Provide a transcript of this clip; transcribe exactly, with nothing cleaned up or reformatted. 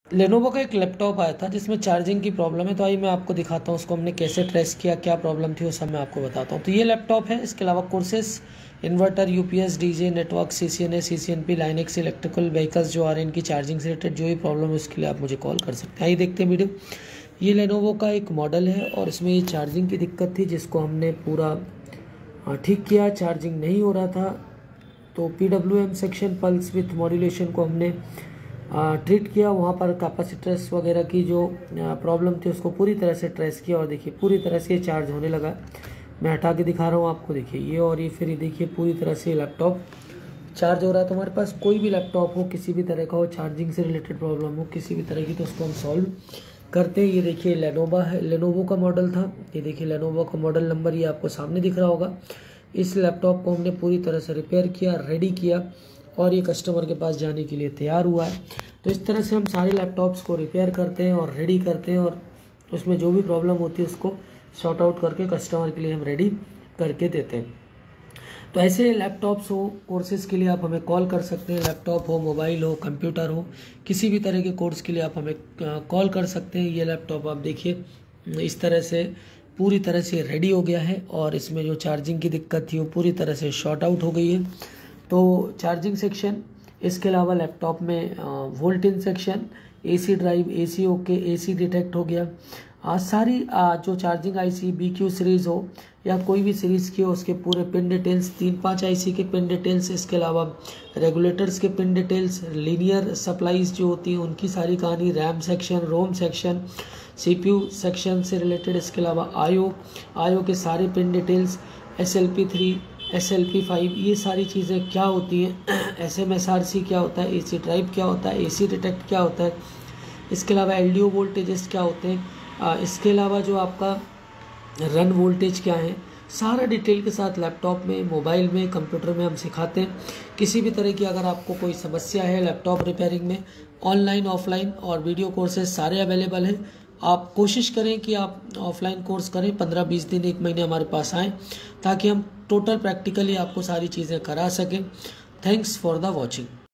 Lenovo का एक laptop आया था जिसमें चार्जिंग की प्रॉब्लम है, तो आइए मैं आपको दिखाता हूँ उसको हमने कैसे ट्रेस किया, क्या प्रॉब्लम थी वो सब मैं आपको बताता हूँ। तो ये लैपटॉप है, इसके अलावा courses, inverter, UPS, DJ, network, CCNA, CCNP, Linux, electrical vehicles जो आ रहे हैं इनकी चार्जिंग से रिलेटेड जो भी प्रॉब्लम है उसके लिए आप मुझे कॉल कर सकते हैं। आइए देखते हैं वीडियो। ये लेनोवो का एक मॉडल है और इसमें ये चार्जिंग की दिक्कत थी जिसको हमने पूरा ठीक किया। चार्जिंग नहीं हो रहा था तो P W M section pulse with modulation को हमने ट्रीट किया। वहाँ पर कैपेसिटर्स वगैरह की जो प्रॉब्लम थी उसको पूरी तरह से ट्रेस किया और देखिए पूरी तरह से चार्ज होने लगा। मैं हटा के दिखा रहा हूँ आपको, देखिए ये और ये, फिर ये देखिए पूरी तरह से लैपटॉप चार्ज हो रहा है। तो हमारे पास कोई भी लैपटॉप हो, किसी भी तरह का हो, चार्जिंग से रिलेटेड प्रॉब्लम हो किसी भी तरह की, तो उसको हम सॉल्व करते हैं। ये देखिए लेनोवा है, लेनोवो का मॉडल था। ये देखिए लेनोवो का मॉडल नंबर ये आपको सामने दिख रहा होगा। इस लैपटॉप को हमने पूरी तरह से रिपेयर किया, रेडी किया और ये कस्टमर के पास जाने के लिए तैयार हुआ है। तो इस तरह से हम सारे लैपटॉप्स को रिपेयर करते हैं और रेडी करते हैं और उसमें जो भी प्रॉब्लम होती है उसको सॉर्ट आउट करके कस्टमर के लिए हम रेडी करके देते हैं। तो ऐसे लैपटॉप्स हो, कोर्सेज़ के लिए आप हमें कॉल कर सकते हैं। लैपटॉप हो, मोबाइल हो, कंप्यूटर हो, किसी भी तरह के कोर्स के लिए आप हमें कॉल कर सकते हैं। ये लैपटॉप आप देखिए इस तरह से पूरी तरह से रेडी हो गया है और इसमें जो चार्जिंग की दिक्कत थी वो पूरी तरह से शॉर्ट आउट हो गई है। तो चार्जिंग सेक्शन, इसके अलावा लैपटॉप में volt in section, AC drive, AC okay, AC detect हो गया। आ, सारी आ, जो charging IC B Q series हो या कोई भी सीरीज़ की हो उसके पूरे पिन डिटेल्स, तीन पाँच आईसी के पिन डिटेल्स, इसके अलावा रेगुलेटर्स के पिन डिटेल्स, लीनियर सप्लाईज जो होती हैं उनकी सारी कहानी, RAM section, ROM section, CPU section से रिलेटेड, इसके अलावा आईओ आईओ के सारे pin details, S L P three, S L P five, ये सारी चीज़ें क्या होती हैं, S M S R C क्या होता है, ए सी ड्राइव क्या होता है, ए सी डिटेक्ट क्या होता है, इसके अलावा एल डी ओ वोल्टेजेस क्या होते हैं, आ, इसके अलावा जो आपका रन वोल्टेज क्या है, सारा डिटेल के साथ लैपटॉप में, मोबाइल में, कंप्यूटर में हम सिखाते हैं। किसी भी तरह की अगर आपको कोई समस्या है लैपटॉप रिपेयरिंग में, ऑनलाइन ऑफलाइन और वीडियो कोर्सेज सारे अवेलेबल हैं। आप कोशिश करें कि आप ऑफलाइन कोर्स करें, पंद्रह बीस दिन एक महीने हमारे पास आएँ ताकि हम टोटल प्रैक्टिकली आपको सारी चीज़ें करा सकें। Thanks for the watching.